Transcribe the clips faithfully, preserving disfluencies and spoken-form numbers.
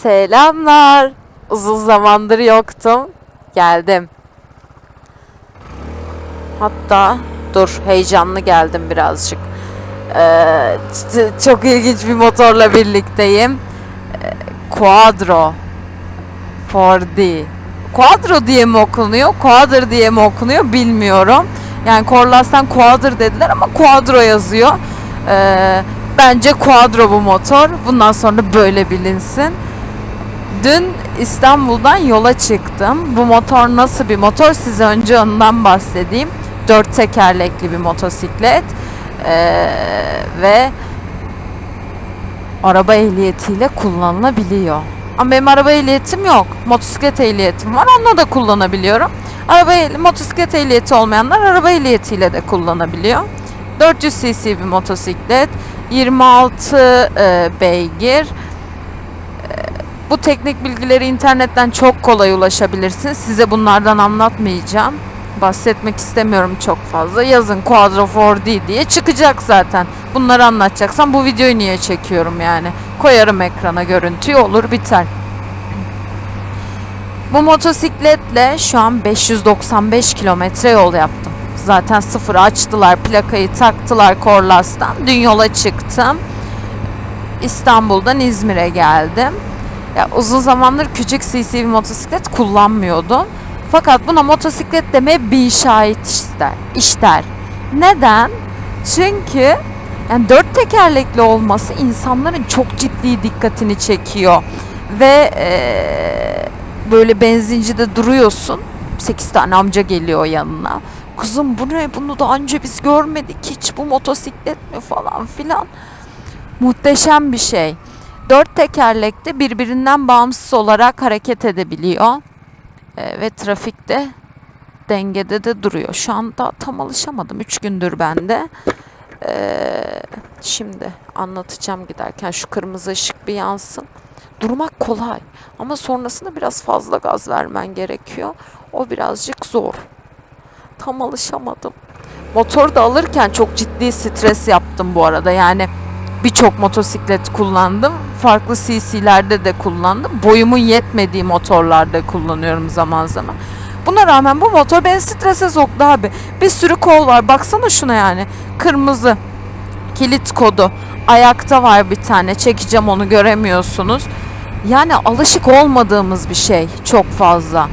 Selamlar. Uzun zamandır yoktum. Geldim. Hatta dur, heyecanlı geldim birazcık. Ee, çok ilginç bir motorla birlikteyim. Ee, Quadro dört D. Quadro diye mi okunuyor, Quadr diye mi okunuyor bilmiyorum. Yani Corlas'tan Quadr dediler ama Quadro yazıyor. Ee, bence Quadro bu motor. Bundan sonra böyle bilinsin. Dün İstanbul'dan yola çıktım. Bu motor nasıl bir motor? Size önce ondan bahsedeyim. Dört tekerlekli bir motosiklet. Ee, ve araba ehliyetiyle kullanılabiliyor. Ama benim araba ehliyetim yok. Motosiklet ehliyetim var. Onunla da kullanabiliyorum. Araba motosiklet ehliyeti olmayanlar araba ehliyetiyle de kullanabiliyor. dört yüz cc bir motosiklet. yirmi altı e, beygir. Bu teknik bilgileri internetten çok kolay ulaşabilirsiniz. Size bunlardan anlatmayacağım. Bahsetmek istemiyorum çok fazla. Yazın Quadro dört D diye çıkacak zaten. Bunları anlatacaksam bu videoyu niye çekiyorum yani? Koyarım ekrana görüntüyü, olur biter. Bu motosikletle şu an beş yüz doksan beş kilometre yol yaptım. Zaten sıfırı açtılar, plakayı taktılar Corlas'tan. Dün yola çıktım. İstanbul'dan İzmir'e geldim. Ya uzun zamandır küçük cc bir motosiklet kullanmıyordum. Fakat buna motosiklet demeye bin şahit ister. ister. Neden? Çünkü yani dört tekerlekli olması insanların çok ciddi dikkatini çekiyor. Ve ee, böyle benzincide duruyorsun. sekiz tane amca geliyor yanına. Kızım bu ne? Bunu daha önce biz görmedik hiç. Bu motosiklet mi falan filan. Muhteşem bir şey. Dört tekerlekte birbirinden bağımsız olarak hareket edebiliyor. E, ve trafikte dengede de duruyor. Şu anda tam alışamadım. Üç gündür bende. E, şimdi anlatacağım giderken. Şu kırmızı ışık bir yansın. Durmak kolay. Ama sonrasında biraz fazla gaz vermen gerekiyor. O birazcık zor. Tam alışamadım. Motoru da alırken çok ciddi stres yaptım bu arada. Yani birçok motosiklet kullandım. Farklı cc'lerde de kullandım. Boyumun yetmediği motorlarda kullanıyorum zaman zaman. Buna rağmen bu motor beni strese soktu abi. Bir sürü kol var. Baksana şuna yani. Kırmızı. Kilit kodu. Ayakta var bir tane. Çekeceğim onu, göremiyorsunuz. Yani alışık olmadığımız bir şey. Çok fazla.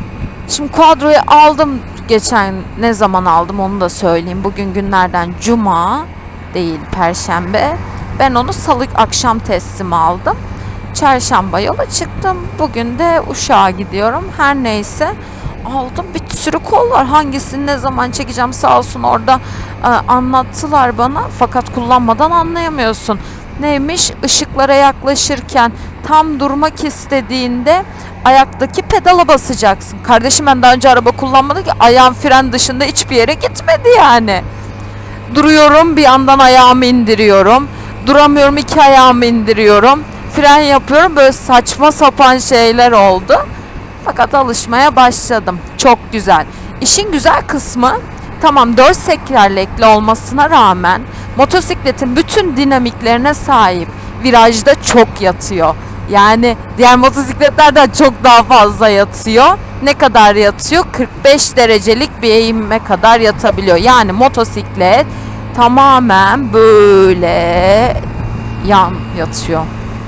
Şimdi Quadro'yu aldım. Geçen ne zaman aldım onu da söyleyeyim. Bugün günlerden cuma değil, perşembe. Ben onu salı akşam teslim aldım. Çarşamba yola çıktım. Bugün de Uşak'a gidiyorum. Her neyse aldım. Bir sürü kol var. Hangisini ne zaman çekeceğim sağ olsun orada e, anlattılar bana. Fakat kullanmadan anlayamıyorsun. Neymiş? Işıklara yaklaşırken tam durmak istediğinde ayaktaki pedala basacaksın. Kardeşim ben daha önce araba kullanmadım ki, ayağım fren dışında hiçbir yere gitmedi yani. Duruyorum, bir yandan ayağımı indiriyorum. Duramıyorum, iki ayağımı indiriyorum. Fren yapıyorum, böyle saçma sapan şeyler oldu. Fakat alışmaya başladım. Çok güzel. İşin güzel kısmı, tamam dört tekerlekli olmasına rağmen motosikletin bütün dinamiklerine sahip. Virajda çok yatıyor. Yani diğer motosikletlerden çok daha fazla yatıyor. Ne kadar yatıyor? kırk beş derecelik bir eğime kadar yatabiliyor. Yani motosiklet tamamen böyle yan yatıyor.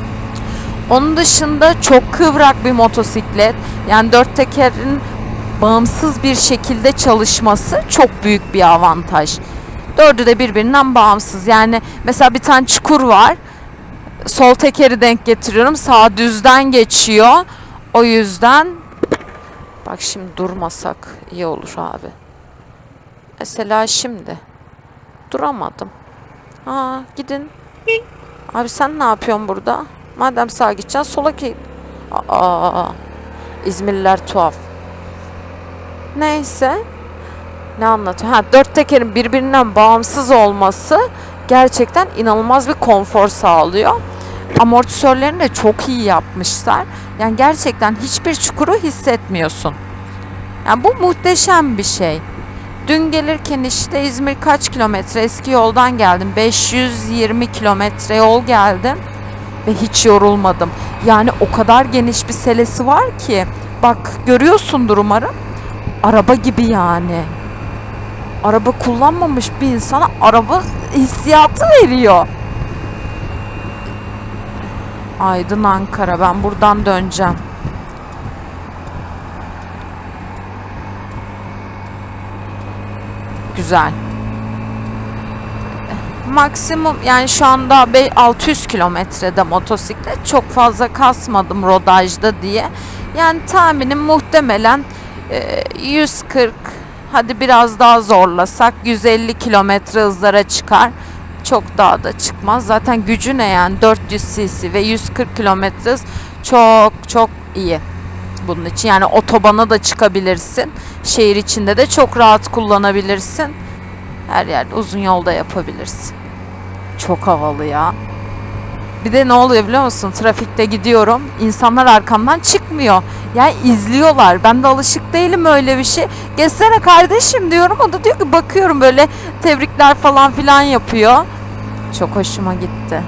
Onun dışında çok kıvrak bir motosiklet. Yani dört tekerin bağımsız bir şekilde çalışması çok büyük bir avantaj. Dördü de birbirinden bağımsız. Yani mesela bir tane çukur var. Sol tekeri denk getiriyorum. Sağ düzden geçiyor. O yüzden bak şimdi durmasak iyi olur abi. Mesela şimdi duramadım. Ha gidin. Abi sen ne yapıyorsun burada? Madem sağa gideceksin sola git. Aa, İzmirliler tuhaf. Neyse. Ne anlatıyor? Ha, dört tekerin birbirinden bağımsız olması gerçekten inanılmaz bir konfor sağlıyor. Amortisörlerini de çok iyi yapmışlar. Yani gerçekten hiçbir çukuru hissetmiyorsun. Yani bu muhteşem bir şey. Dün gelirken işte İzmir kaç kilometre eski yoldan geldim. beş yüz yirmi kilometre yol geldim. Ve hiç yorulmadım. Yani o kadar geniş bir selesi var ki. Bak görüyorsundur umarım. Araba gibi yani. Araba kullanmamış bir insana araba hissiyatı veriyor. Aydın Ankara. Ben buradan döneceğim. Güzel. Maksimum yani şu anda altı yüz kilometrede motosiklet. Çok fazla kasmadım rodajda diye. Yani tahminim muhtemelen e, yüz kırk, hadi biraz daha zorlasak yüz elli kilometre hızlara çıkar. Çok daha da çıkmaz. Zaten gücü ne yani, dört yüz cc ve yüz kırk kilometre hız çok çok iyi bunun için. Yani otobana da çıkabilirsin. Şehir içinde de çok rahat kullanabilirsin. Her yerde uzun yolda yapabilirsin. Çok havalı ya. Bir de ne oluyor biliyor musun? Trafikte gidiyorum. İnsanlar arkamdan çıkmıyor. Yani izliyorlar. Ben de alışık değilim öyle bir şey. Geçsene kardeşim diyorum. O da diyor ki bakıyorum böyle tebrikler falan filan yapıyor. Çok hoşuma gitti.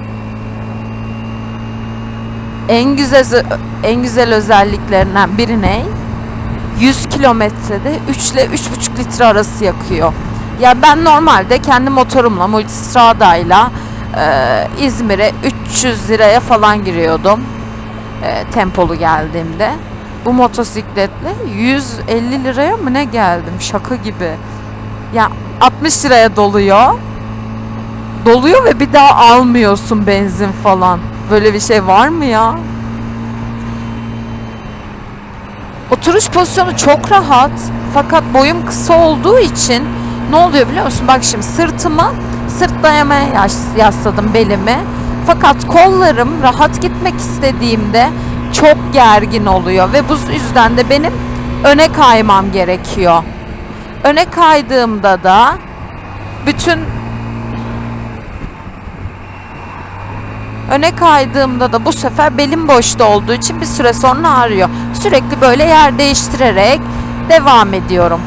En güzel en güzel özelliklerinden biri ne? yüz kilometrede üç ile üç buçuk litre arası yakıyor. Ya ben normalde kendi motorumla, Multistrada'yla e, İzmir'e üç yüz liraya falan giriyordum. E, tempolu geldiğimde. Bu motosikletle yüz elli liraya mı ne geldim? Şaka gibi. Ya altmış liraya doluyor. Doluyor ve bir daha almıyorsun benzin falan. Böyle bir şey var mı ya? Oturuş pozisyonu çok rahat. Fakat boyum kısa olduğu için ne oluyor biliyor musun? Bak şimdi sırtımı sırt dayamaya yasladım belimi. Fakat kollarım rahat gitmek istediğimde çok gergin oluyor. Ve bu yüzden de benim öne kaymam gerekiyor. Öne kaydığımda da bütün Öne kaydığımda da bu sefer belim boşta olduğu için bir süre sonra ağrıyor. Sürekli böyle yer değiştirerek devam ediyorum.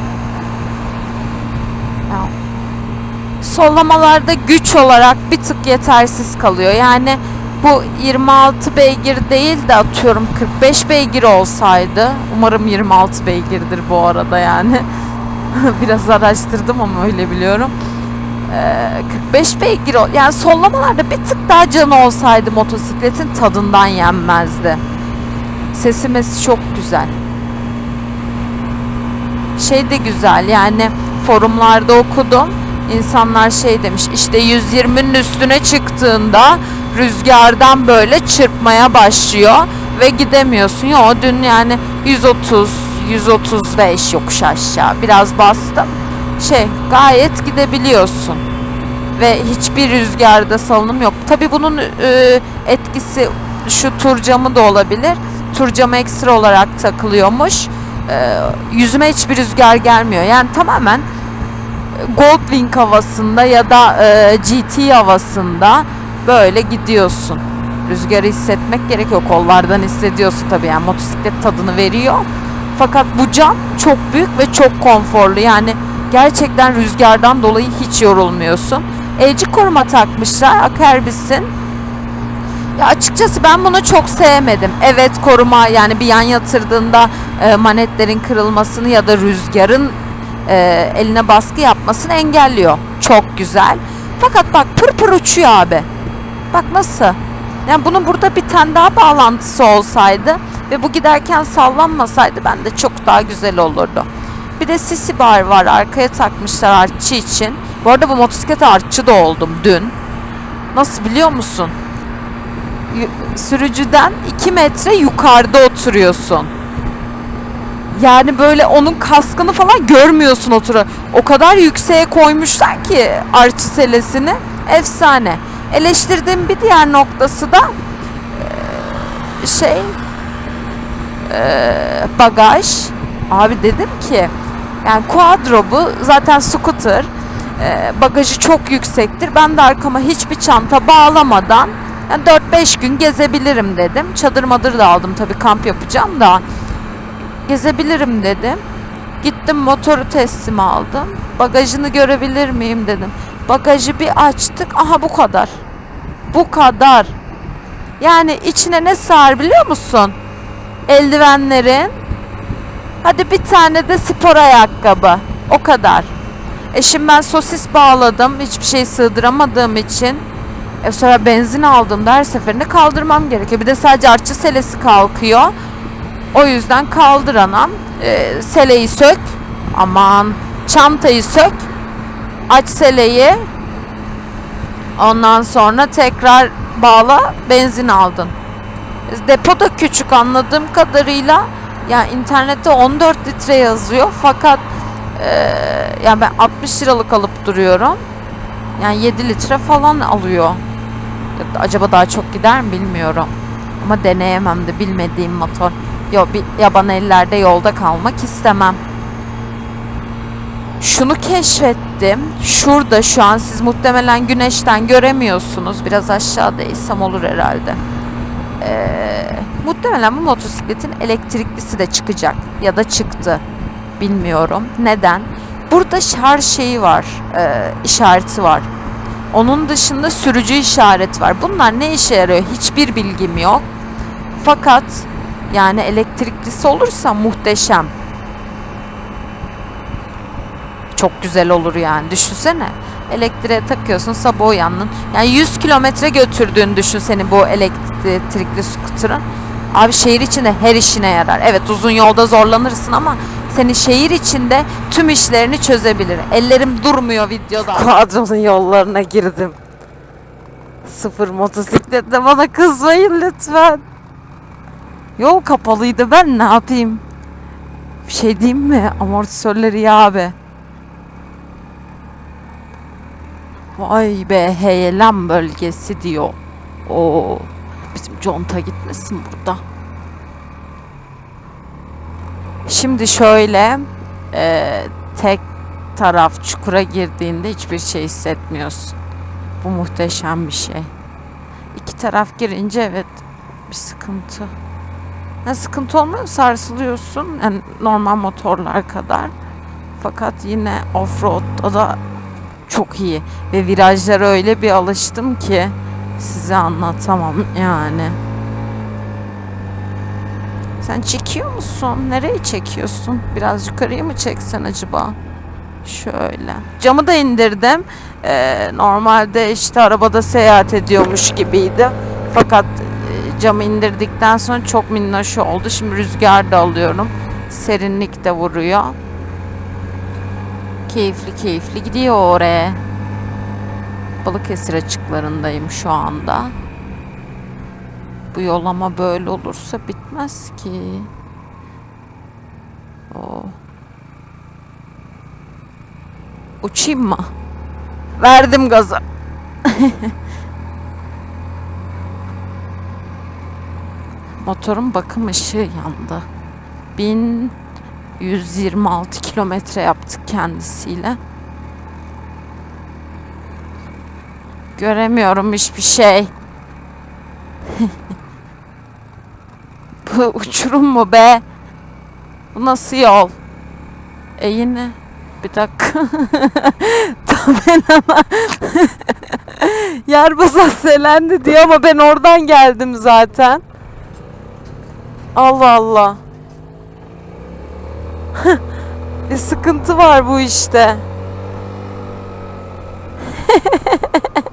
Sollamalarda güç olarak bir tık yetersiz kalıyor. Yani bu yirmi altı beygir değil de atıyorum kırk beş beygir olsaydı. Umarım yirmi altı beygirdir bu arada yani. Biraz araştırdım ama öyle biliyorum. kırk beş beygir yani sollamalarda bir tık daha canı olsaydı motosikletin tadından yenmezdi. Sesi mesi çok güzel. Şey de güzel yani forumlarda okudum. İnsanlar şey demiş işte yüz yirminin üstüne çıktığında rüzgardan böyle çırpmaya başlıyor ve gidemiyorsun. Ya dün yani yüz otuz yüz otuz beş yokuş aşağı biraz bastım. Şey gayet gidebiliyorsun ve hiçbir rüzgarda salınım yok. Tabii bunun e, etkisi şu tur camı da olabilir. Tur camı ekstra olarak takılıyormuş. E, yüzüme hiçbir rüzgar gelmiyor. Yani tamamen Goldwing havasında ya da e, G T havasında böyle gidiyorsun. Rüzgarı hissetmek gerekiyor. Kollardan hissediyorsun tabii yani motosiklet tadını veriyor. Fakat bu cam çok büyük ve çok konforlu. Yani gerçekten rüzgardan dolayı hiç yorulmuyorsun. Elcik koruma takmışlar. Akerbis'in. Ya açıkçası ben bunu çok sevmedim. Evet koruma yani bir yan yatırdığında e, manetlerin kırılmasını ya da rüzgarın e, eline baskı yapmasını engelliyor. Çok güzel. Fakat bak pır pır uçuyor abi. Bak nasıl? Yani bunun burada bir tane daha bağlantısı olsaydı ve bu giderken sallanmasaydı bence çok daha güzel olurdu. Bir de sisi bar var. Arkaya takmışlar artçı için. Bu arada bu motosiklete artçı da oldum dün. Nasıl biliyor musun? Sürücüden iki metre yukarıda oturuyorsun. Yani böyle onun kaskını falan görmüyorsun otura. O kadar yükseğe koymuşlar ki artçı selesini. Efsane. Eleştirdiğim bir diğer noktası da şey bagaj. Abi dedim ki yani quattro bu zaten scooter. Bagajı çok yüksektir. Ben de arkama hiçbir çanta bağlamadan yani dört beş gün gezebilirim dedim. Çadır madır da aldım tabii kamp yapacağım da. Gezebilirim dedim. Gittim motoru teslim aldım. Bagajını görebilir miyim dedim. Bagajı bir açtık. Aha bu kadar. Bu kadar. Yani içine ne sığar biliyor musun? Eldivenlerin. Hadi bir tane de spor ayakkabı. O kadar. E şimdi ben sosis bağladım. Hiçbir şey sığdıramadığım için. E sonra benzin aldığımda her seferinde kaldırmam gerekiyor. Bir de sadece artçı selesi kalkıyor. O yüzden kaldır anam. E, seleyi sök. Aman. Çantayı sök. Aç seleyi. Ondan sonra tekrar bağla. Benzin aldın. Depo da küçük anladığım kadarıyla. Yani internette on dört litre yazıyor. Fakat e, yani ben altmış liralık alıp duruyorum. Yani yedi litre falan alıyor. Acaba daha çok gider mi bilmiyorum. Ama deneyemem de bilmediğim motor. Yok, bir yaban ellerde yolda kalmak istemem. Şunu keşfettim. Şurada şu an siz muhtemelen güneşten göremiyorsunuz. Biraz aşağıdaysam olur herhalde. Ee, muhtemelen bu motosikletin elektriklisi de çıkacak. Ya da çıktı. Bilmiyorum. Neden? Burada şarj şeyi var. E, işareti var. Onun dışında sürücü işareti var. Bunlar ne işe yarıyor? Hiçbir bilgim yok. Fakat yani elektriklisi olursa muhteşem. Çok güzel olur yani. Düşünsene. Elektriğe takıyorsun, sabah uyandın. Yani yüz kilometre götürdüğünü düşün seni bu elektrikli scooter'ın. Abi şehir içinde her işine yarar. Evet, uzun yolda zorlanırsın ama seni şehir içinde tüm işlerini çözebilir. Ellerim durmuyor videoda. Kadronun yollarına girdim. Sıfır motosikletle bana kızmayın lütfen. Yol kapalıydı, ben ne yapayım? Bir şey diyeyim mi? Amortisörleri ya abi. Vay be, heyelan bölgesi diyor. Oo, bizim conta gitmesin burada. Şimdi şöyle e, tek taraf çukura girdiğinde hiçbir şey hissetmiyorsun. Bu muhteşem bir şey. İki taraf girince evet bir sıkıntı. Ne sıkıntı olmuyor, sarsılıyorsun. Yani normal motorlar kadar. Fakat yine offroad'da da çok iyi. Ve virajlara öyle bir alıştım ki size anlatamam yani. Sen çekiyor musun? Nereye çekiyorsun? Biraz yukarıya mı çeksen acaba? Şöyle. Camı da indirdim. Ee, normalde işte arabada seyahat ediyormuş gibiydi. Fakat e, camı indirdikten sonra çok minnoş oldu. Şimdi rüzgar da alıyorum. Serinlik de vuruyor. Keyifli keyifli gidiyor oraya. Balıkesir açıklarındayım şu anda. Bu yol ama böyle olursa bitmez ki. Oh. Uçayım mı? Verdim gazı. Motorun bakım ışığı yandı. bin yüz yirmi altı kilometre yaptık kendisiyle. Göremiyorum hiçbir şey. Bu uçurum mu be? Bu nasıl yol? E yine bir dakika. Tabelana Yerbazan selendi diyor ama ben oradan geldim zaten. Allah Allah. Bir sıkıntı var bu işte.